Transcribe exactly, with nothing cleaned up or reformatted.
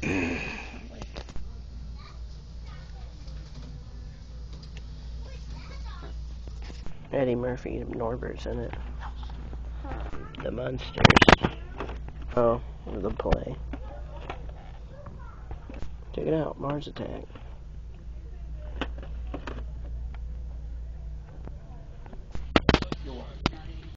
Eddie Murphy and Norbert's in it. The Munsters. Oh, the play. Check it out, Mars Attack.